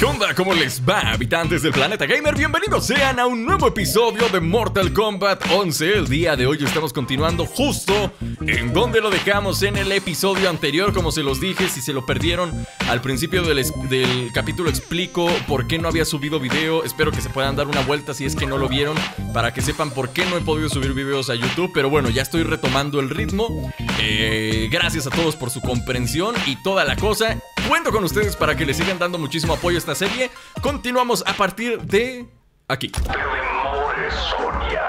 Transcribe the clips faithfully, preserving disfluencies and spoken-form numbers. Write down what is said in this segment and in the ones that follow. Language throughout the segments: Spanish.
¿Qué onda? ¿Cómo les va, habitantes del planeta gamer? Bienvenidos sean a un nuevo episodio de Mortal Kombat once. El día de hoy estamos continuando justo en donde lo dejamos en el episodio anterior. Como se los dije, si se lo perdieron al principio del, del capítulo explico por qué no había subido video. Espero que se puedan dar una vuelta si es que no lo vieron, para que sepan por qué no he podido subir videos a YouTube. Pero bueno, ya estoy retomando el ritmo. eh, Gracias a todos por su comprensión y toda la cosa. Cuento con ustedes para que le sigan dando muchísimo apoyo a esta serie. Continuamos a partir de aquí. Te demores, Sonia.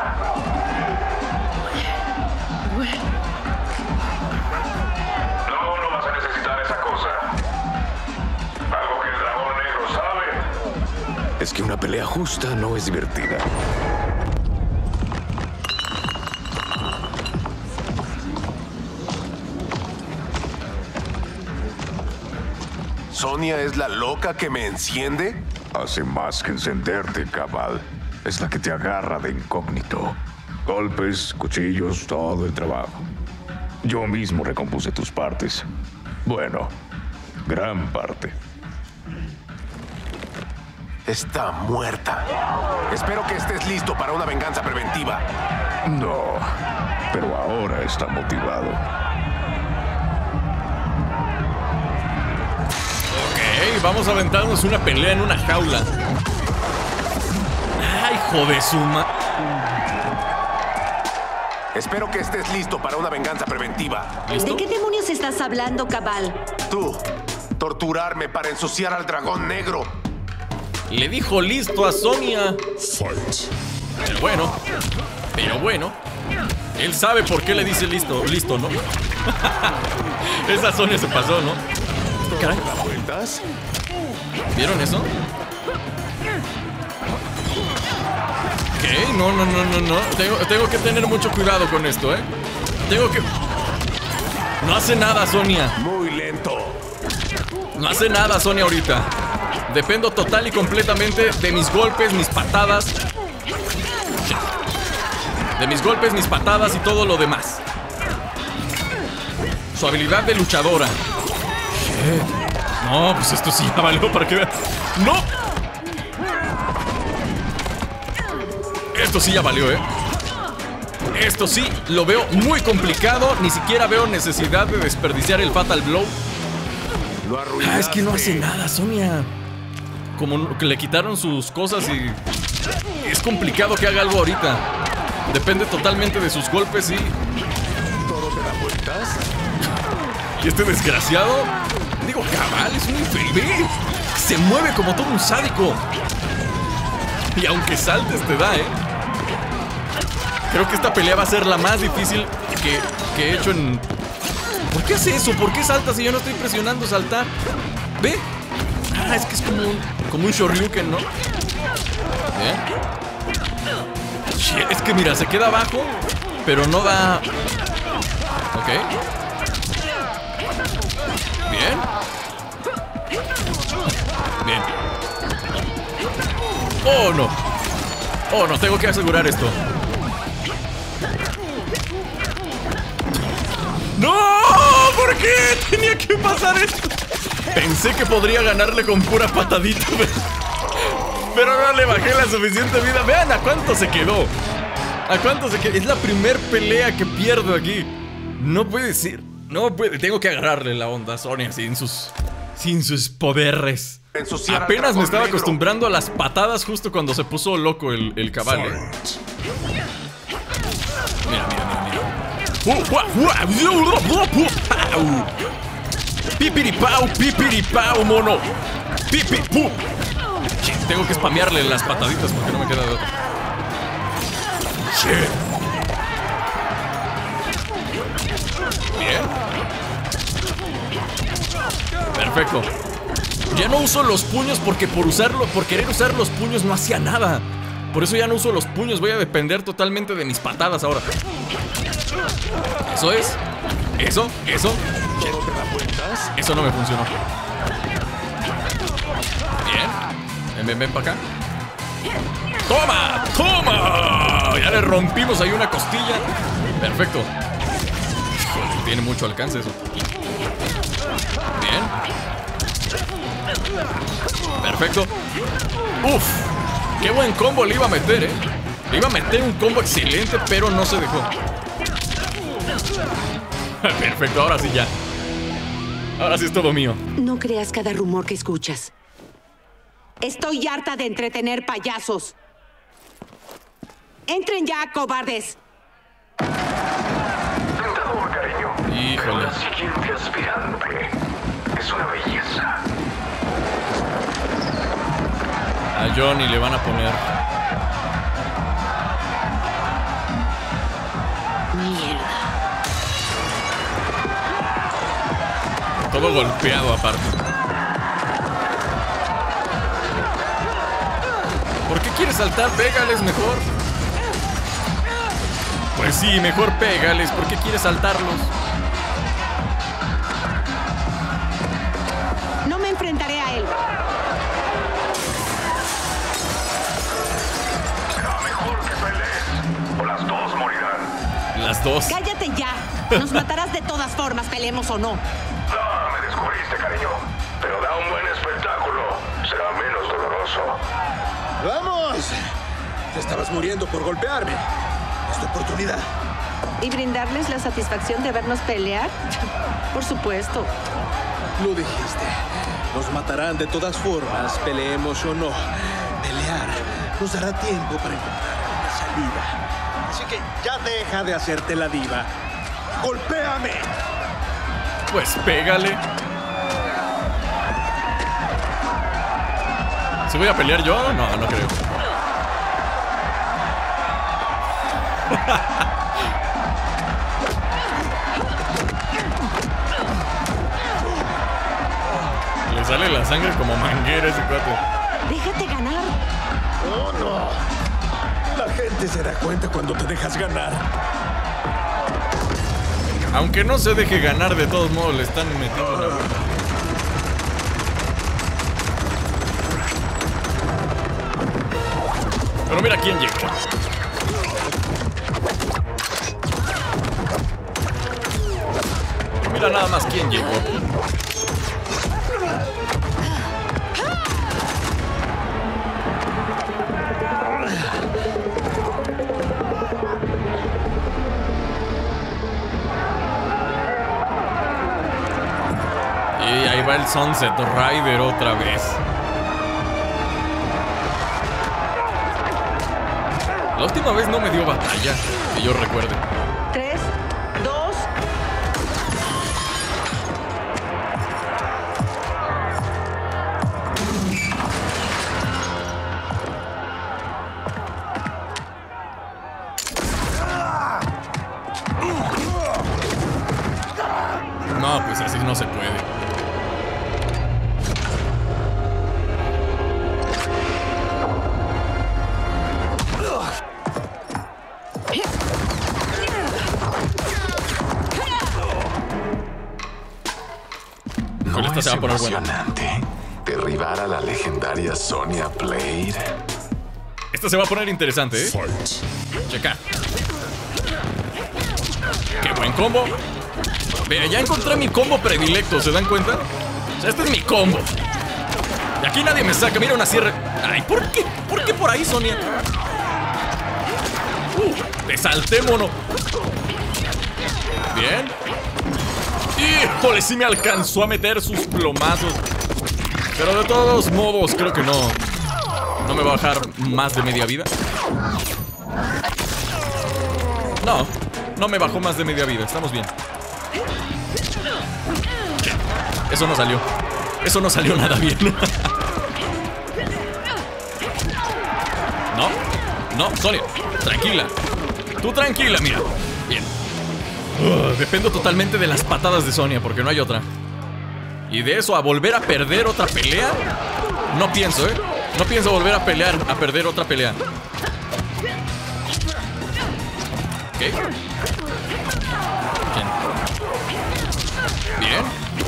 No, no vas a necesitar esa cosa. Algo que el dragón negro sabe es que una pelea justa no es divertida. ¿Sonia es la loca que me enciende? Hace más que encenderte, Kabal. Es la que te agarra de incógnito. Golpes, cuchillos, todo el trabajo. Yo mismo recompuse tus partes. Bueno, gran parte. Está muerta. Espero que estés listo para una venganza preventiva. No, pero ahora está motivado. Ok, vamos a aventarnos una pelea en una jaula. Ay, hijo de suma. Espero que estés listo para una venganza preventiva. ¿Listo? ¿De qué demonios estás hablando, Kabal? Tú, torturarme para ensuciar al dragón negro. Le dijo listo a Sonia. Pero bueno, pero bueno, él sabe por qué le dice listo, listo, ¿no? Esa Sonia se pasó, ¿no? Caray. ¿Da vueltas? ¿Vieron eso? Ok, no, no, no, no, no. Tengo, tengo que tener mucho cuidado con esto, ¿eh? Tengo que... No hace nada, Sonia. Muy lento. No hace nada, Sonia, ahorita. Dependo total y completamente de mis golpes, mis patadas. De mis golpes, mis patadas y todo lo demás. Su habilidad de luchadora. No, pues esto sí ya valió para que vean. ¡No! Esto sí ya valió, ¿eh? Esto sí lo veo muy complicado. Ni siquiera veo necesidad de desperdiciar el Fatal Blow. Lo arruinaste. Ah, es que no hace nada, Sonia. Como que le quitaron sus cosas y... Es complicado que haga algo ahorita. Depende totalmente de sus golpes y... ¿Todo te da vueltas? Y este desgraciado... Digo, Kabal es un infeliz. Se mueve como todo un sádico. Y aunque saltes te da, ¿eh? Creo que esta pelea va a ser la más difícil que, que he hecho en... ¿Por qué hace eso? ¿Por qué salta si yo no estoy presionando saltar? ¿Ve? Ah, es que es como un, como un Shoryuken, ¿no? ¿Eh? Shit, es que mira, se queda abajo, pero no da... Ok. Bien. Bien. Oh, no. Oh, no, tengo que asegurar esto. ¡No! ¿Por qué tenía que pasar esto? Pensé que podría ganarle con pura patadita, pero no le bajé la suficiente vida. Vean a cuánto se quedó. A cuánto se quedó. Es la primer pelea que pierdo aquí. No puede ser. No puede. Tengo que agarrarle la onda a Sonia sin sus... Sin sus poderes. Ensuciar al Apenas me dragón estaba negro. acostumbrando a las patadas justo cuando se puso loco el, el Kabal, ¿eh? Mira, mira, mira, mira. Pipiripau, pipiripau, mono. Pipipu. Tengo que spamearle las pataditas porque no me queda de otra. Shit. Bien. Perfecto. Ya no uso los puños porque por usarlo, por querer usar los puños no hacía nada. Por eso ya no uso los puños. Voy a depender totalmente de mis patadas ahora. Eso es. Eso, eso. ¿Todo te da vueltas? Eso no me funcionó. Bien. Ven, ven, ven para acá. ¡Toma! ¡Toma! Ya le rompimos ahí una costilla. Perfecto. Híjole, tiene mucho alcance eso. Bien. Perfecto. Uf, qué buen combo le iba a meter, eh. Le iba a meter un combo excelente, pero no se dejó. Perfecto, ahora sí ya. Ahora sí es todo mío. No creas cada rumor que escuchas. Estoy harta de entretener payasos. ¡Entren ya, cobardes! Tentador, cariño. Híjole. La siguiente aspirante es una belleza. A Johnny le van a poner. Mierda. Todo golpeado aparte. ¿Por qué quieres saltar? Pégales mejor. Pues sí, mejor pégales. ¿Por qué quieres saltarlos? No me enfrentaré a él. Será mejor que pelees, o las dos morirán. Las dos. ¡Cállate ya! Nos matarás de todas formas, peleemos o no. Ah, me descubriste, cariño. Pero da un buen espectáculo. Será menos doloroso. ¡Vamos! Te estabas muriendo por golpearme. Es tu oportunidad. ¿Y brindarles la satisfacción de vernos pelear? Por supuesto. Lo dijiste. Nos matarán de todas formas, peleemos o no. Pelear nos dará tiempo para encontrar una salida. Así que ya deja de hacerte la diva. ¡Golpéame! Pues pégale. ¿Sí voy a pelear yo? No, no creo. Le sale la sangre como manguera a ese cuate. Déjate ganar. ¡Oh, no! La gente se da cuenta cuando te dejas ganar. Aunque no se deje ganar, de todos modos le están metiendo una vuelta. Pero mira quién llegó. Mira nada más quién llegó. Y ahí va el Sunset Rider otra vez. La última vez no me dio batalla, que yo recuerde. Tres, dos. No, pues así no se puede. ¿No Esta es se va a poner buena. emocionante derribar a la legendaria Sonya Blade? Esta se va a poner interesante, ¿eh? Checa. ¡Qué buen combo! Vea, ya encontré mi combo predilecto, ¿se dan cuenta? O sea, este es mi combo. Y aquí nadie me saca, mira una sierra. Ay, ¿por qué? ¿Por qué por ahí, Sonia? Uh, te salté, mono. Bien. Híjole, sí me alcanzó a meter sus plomazos. Pero de todos modos, creo que no. No me va a bajar más de media vida. No, no me bajó más de media vida, estamos bien. Eso no salió. Eso no salió nada bien. No, no, Sonia, tranquila. Tú tranquila, mira. Bien. Uh, dependo totalmente de las patadas de Sonia, porque no hay otra. Y de eso a volver a perder otra pelea, no pienso, ¿eh? No pienso volver a pelear, a perder otra pelea. Ok. Bien. Bien.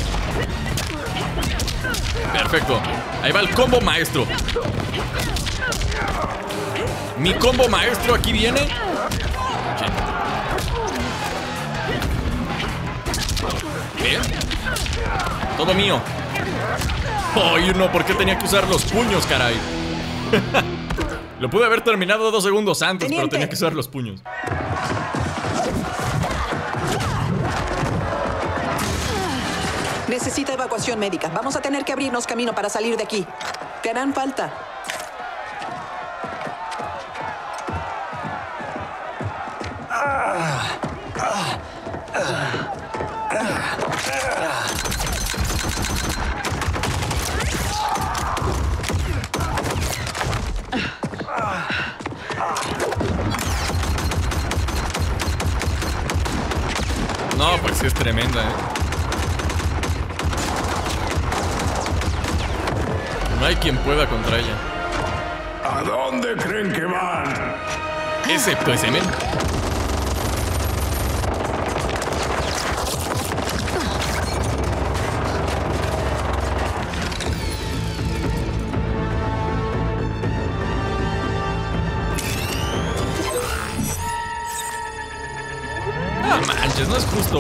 Perfecto. Ahí va el combo maestro. Mi combo maestro aquí viene. Bien. Todo mío. Ay, no, ¿por qué tenía que usar los puños, caray? Lo pude haber terminado dos segundos antes, Teniente. Pero tenía que usar los puños. Necesita evacuación médica. Vamos a tener que abrirnos camino para salir de aquí. Te harán falta. No, pues sí es tremenda, ¿eh? No hay quien pueda contra ella. ¿A dónde creen que van? Excepto ese men. No manches, no es justo.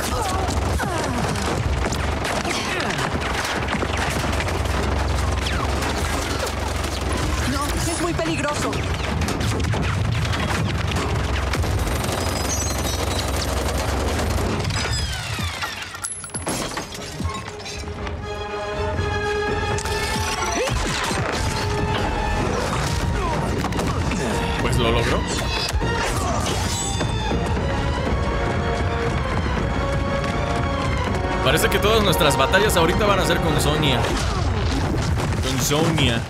No, es muy peligroso. Pues lo logró. Parece que todas nuestras batallas ahorita van a ser con Sonia. Con Sonia.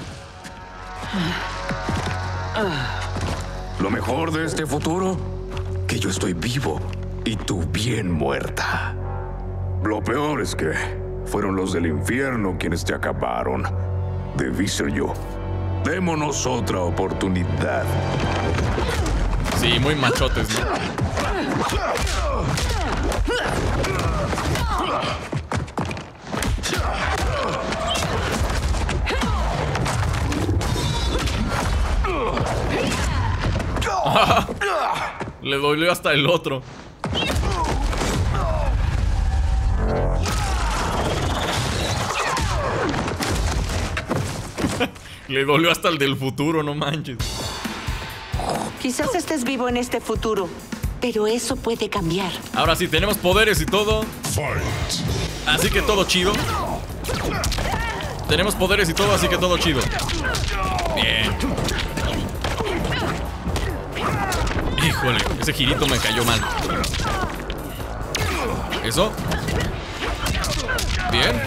Lo mejor de este futuro, que yo estoy vivo y tú bien muerta. Lo peor es que fueron los del infierno quienes te acabaron. Debí ser yo. Démonos otra oportunidad. Sí, muy machotes, ¿no? Le dolió hasta el otro. Le dolió hasta el del futuro, no manches. Quizás estés vivo en este futuro, pero eso puede cambiar. Ahora sí, tenemos poderes y todo. Así que todo chido. Tenemos poderes y todo, así que todo chido. Bien. Híjole, ese girito me cayó mal. ¿Eso? Bien.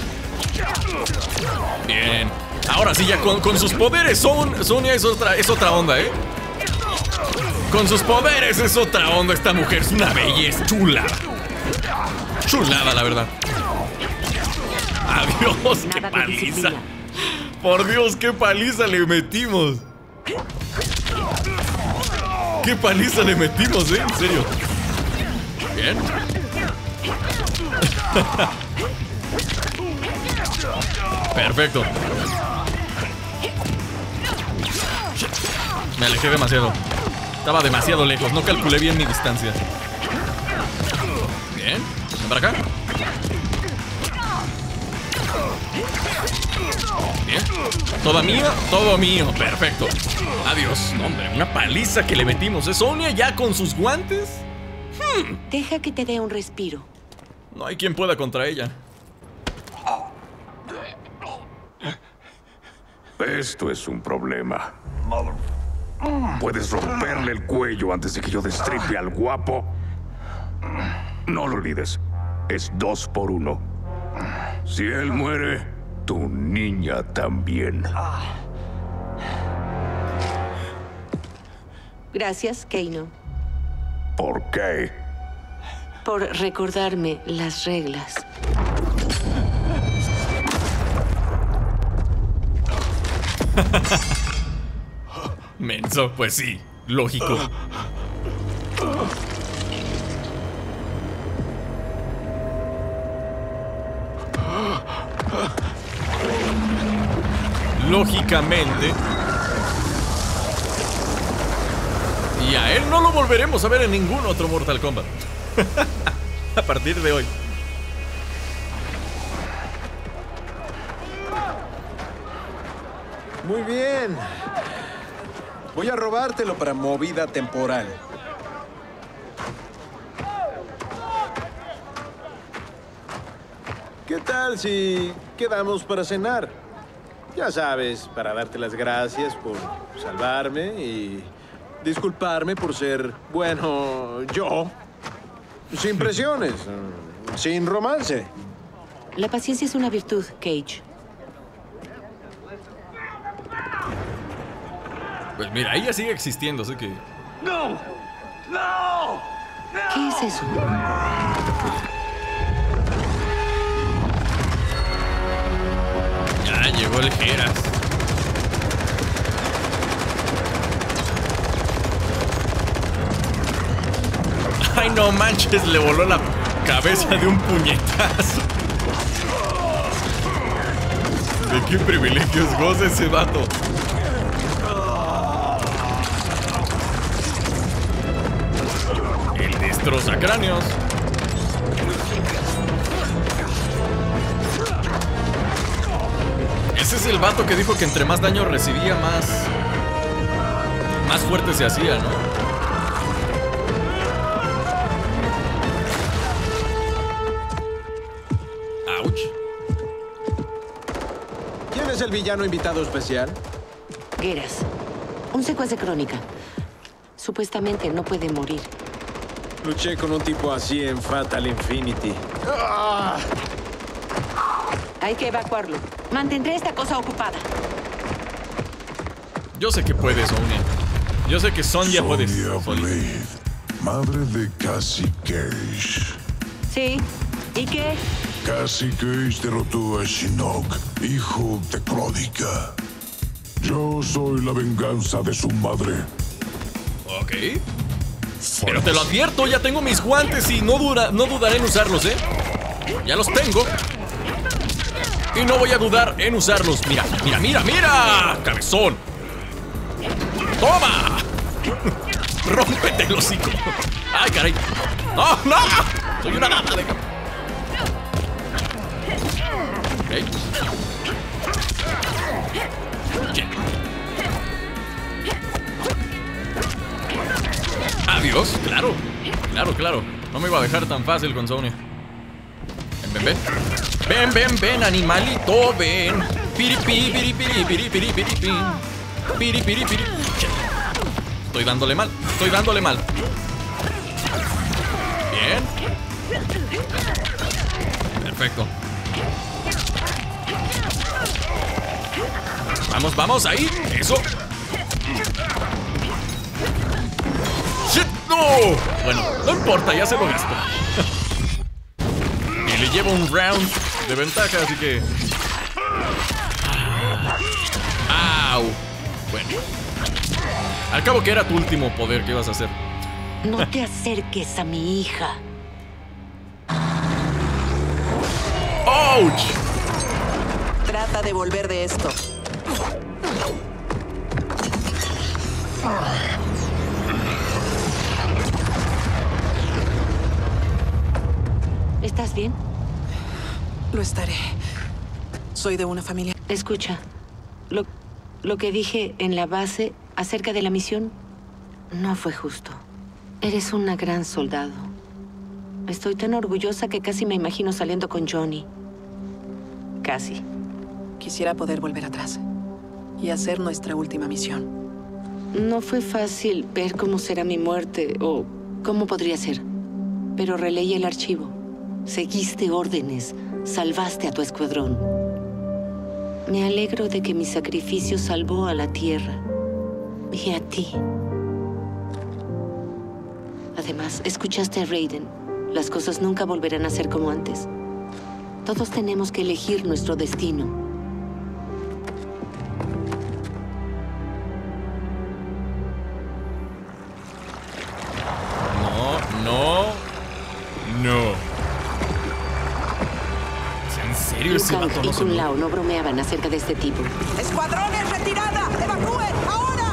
Bien. Ahora sí, ya con, con sus poderes son, Sonia es otra, es otra onda, ¿eh? Con sus poderes es otra onda esta mujer. Es una belleza, chula. Chulada, la verdad. Adiós, qué paliza. Por Dios, qué paliza le metimos. Qué paliza le metimos, ¿eh? En serio. Bien. Perfecto. Me alejé demasiado. Estaba demasiado lejos, no calculé bien mi distancia. Bien, ven para acá. Bien. Todo mío, todo mío, perfecto. Adiós, no, hombre, una paliza que le metimos. ¿Es Sonia ya con sus guantes? Hmm. Deja que te dé un respiro. No hay quien pueda contra ella. Esto es un problema. ¿Puedes romperle el cuello antes de que yo destripe al guapo? No lo olvides. Es dos por uno. Si él muere, tu niña también. Gracias, Kano. ¿Por qué? Por recordarme las reglas. Menso, pues sí, lógico. Lógicamente. Y a él no lo volveremos a ver en ningún otro Mortal Kombat. A partir de hoy. Muy bien. Voy a robártelo para movida temporal. ¿Qué tal si quedamos para cenar? Ya sabes, para darte las gracias por salvarme y disculparme por ser, bueno, yo. Sin presiones, sin romance. La paciencia es una virtud, Cage. Pues mira, ella sigue existiendo, así que... ¡No! ¡No! ¿Qué es eso? Ya llegó el Geras. Ay, no manches, le voló la cabeza de un puñetazo. ¿De qué privilegios goza ese vato? El destrozacráneos. Ese es el vato que dijo que entre más daño recibía, más... más fuerte se hacía, ¿no? Ouch. ¿Quién es el villano invitado especial? Geras. Un secuaz de Crónica. Supuestamente no puede morir. Luché con un tipo así en Fatal Infinity. ¡Ah! Hay que evacuarlo. Mantendré esta cosa ocupada. Yo sé que puedes, Sonya. Yo sé que Sonya puede. Sonya Blade, madre de Cassie Cage. Sí. ¿Y qué? Cassie Cage derrotó a Shinnok, hijo de Crónica. Yo soy la venganza de su madre. Ok. Pero te lo advierto, ya tengo mis guantes y no, dura, no dudaré en usarlos, ¿eh? Ya los tengo. Y no voy a dudar en usarlos. Mira, mira, mira, mira. Cabezón. ¡Toma! Rómpete el hocico. ¡Ay, caray! ¡No, no! Soy una dama de... Ok. Yeah. Adiós, claro. Claro, claro. No me iba a dejar tan fácil con Sonya. Ven, ven, ven. Ven, ven, ven, animalito, ven. Piri, piri, piri, piri, piri, piri, piri, piri. Piri, piri, piri. Estoy dándole mal, estoy dándole mal. Bien. Perfecto. Vamos, vamos, ahí. Eso. ¡Shit! ¡No! Bueno, no importa, ya se lo gastó. Y le llevo un round de ventaja, así que... ¡Au! Bueno. Al cabo que era tu último poder, ¿qué ibas a hacer? No te acerques a mi hija. ¡Ouch! Trata de volver de esto. ¿Estás bien? Lo estaré. Soy de una familia. Escucha, lo, lo que dije en la base acerca de la misión no fue justo. Eres una gran soldado. Estoy tan orgullosa que casi me imagino saliendo con Johnny. Casi. Quisiera poder volver atrás y hacer nuestra última misión. No fue fácil ver cómo será mi muerte o cómo podría ser, pero releí el archivo. Seguiste órdenes, salvaste a tu escuadrón. Me alegro de que mi sacrificio salvó a la Tierra y a ti. Además, escuchaste a Raiden. Las cosas nunca volverán a ser como antes. Todos tenemos que elegir nuestro destino. No, no, no. ¿En serio ese Liu Kang vato y no se Kung mueve? Lao no bromeaban acerca de este tipo. ¡Escuadrones, retirada! ¡Evacúen! ¡Ahora!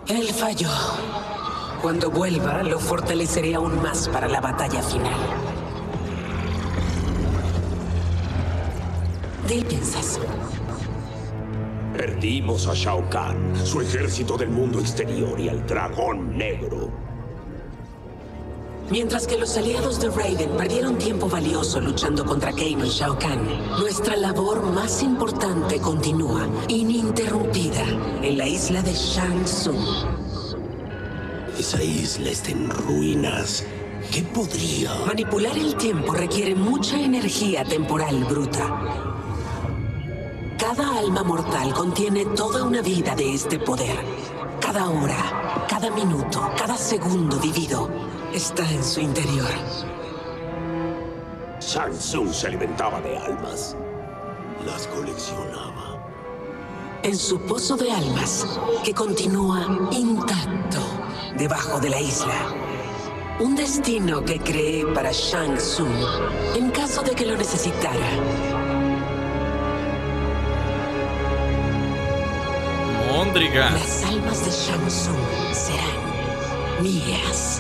Él falló. Cuando vuelva, lo fortaleceré aún más para la batalla final. ¿Qué piensas? Perdimos a Shao Kahn, su ejército del mundo exterior y al dragón negro. Mientras que los aliados de Raiden perdieron tiempo valioso luchando contra Kano y Shao Kahn, nuestra labor más importante continúa, ininterrumpida, en la isla de Shang Tsung. Esa isla está en ruinas. ¿Qué podría...? Manipular el tiempo requiere mucha energía temporal bruta. Cada alma mortal contiene toda una vida de este poder. Cada hora, cada minuto, cada segundo vivido está en su interior. Shang Tsung se alimentaba de almas. Las coleccionaba. En su pozo de almas, que continúa intacto debajo de la isla. Un destino que creé para Shang Tsung en caso de que lo necesitara. Móndriga. Las almas de Shang Tsung serán mías.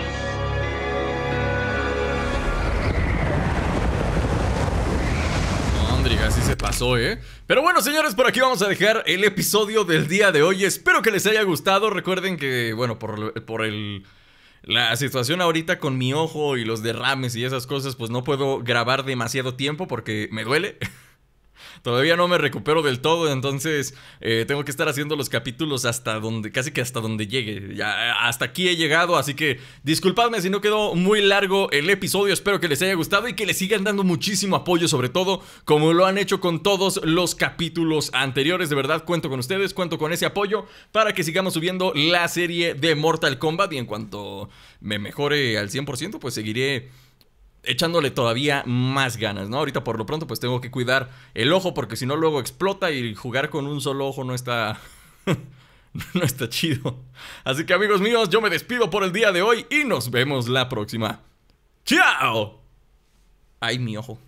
Móndriga, así se pasó, ¿eh? Pero bueno, señores, por aquí vamos a dejar el episodio del día de hoy. Espero que les haya gustado. Recuerden que, bueno, por, por el... la situación ahorita con mi ojo y los derrames y esas cosas, pues no puedo grabar demasiado tiempo porque me duele. Todavía no me recupero del todo, entonces eh, tengo que estar haciendo los capítulos hasta donde, casi que hasta donde llegue. Ya hasta aquí he llegado, así que disculpadme si no quedó muy largo el episodio. Espero que les haya gustado y que les sigan dando muchísimo apoyo, sobre todo como lo han hecho con todos los capítulos anteriores. De verdad, cuento con ustedes, cuento con ese apoyo para que sigamos subiendo la serie de Mortal Kombat. Y en cuanto me mejore al cien por ciento, pues seguiré echándole todavía más ganas, ¿no? Ahorita por lo pronto pues tengo que cuidar el ojo porque si no luego explota y jugar con un solo ojo no está... no está chido. Así que amigos míos, yo me despido por el día de hoy y nos vemos la próxima. ¡Chao! Ay, mi ojo.